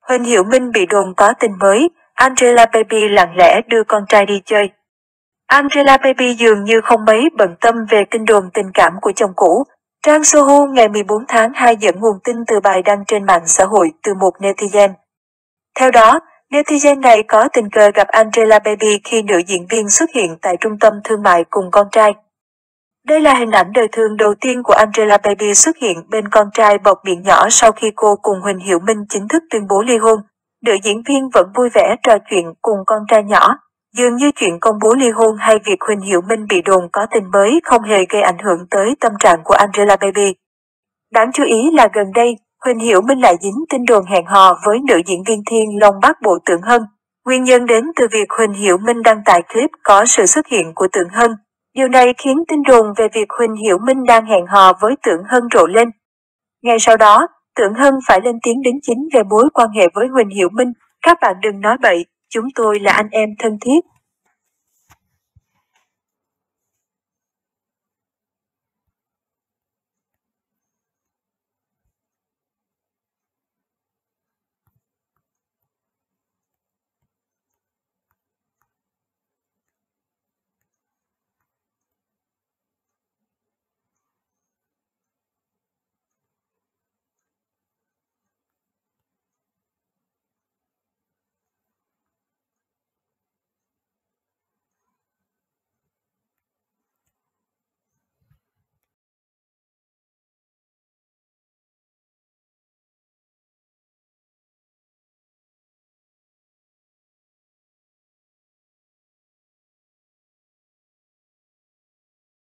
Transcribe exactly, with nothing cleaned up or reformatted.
Huỳnh Hiểu Minh bị đồn có tình mới, Angela Baby lặng lẽ đưa con trai đi chơi. Angela Baby dường như không mấy bận tâm về tin đồn tình cảm của chồng cũ. Trang Sohu ngày mười bốn tháng hai dẫn nguồn tin từ bài đăng trên mạng xã hội từ một netizen. Theo đó, netizen này có tình cờ gặp Angela Baby khi nữ diễn viên xuất hiện tại trung tâm thương mại cùng con trai. Đây là hình ảnh đời thường đầu tiên của Angela Baby xuất hiện bên con trai bọc miệng nhỏ sau khi cô cùng Huỳnh Hiểu Minh chính thức tuyên bố ly hôn. Nữ diễn viên vẫn vui vẻ trò chuyện cùng con trai nhỏ. Dường như chuyện công bố ly hôn hay việc Huỳnh Hiểu Minh bị đồn có tình mới không hề gây ảnh hưởng tới tâm trạng của Angela Baby. Đáng chú ý là gần đây, Huỳnh Hiểu Minh lại dính tin đồn hẹn hò với nữ diễn viên Thiên Long Bắc Bộ Tưởng Hân. Nguyên nhân đến từ việc Huỳnh Hiểu Minh đăng tải clip có sự xuất hiện của Tưởng Hân. Điều này khiến tin đồn về việc Huỳnh Hiểu Minh đang hẹn hò với Tưởng Hân rộ lên. Ngay sau đó, Tưởng Hân phải lên tiếng đính chính về mối quan hệ với Huỳnh Hiểu Minh. Các bạn đừng nói bậy, chúng tôi là anh em thân thiết.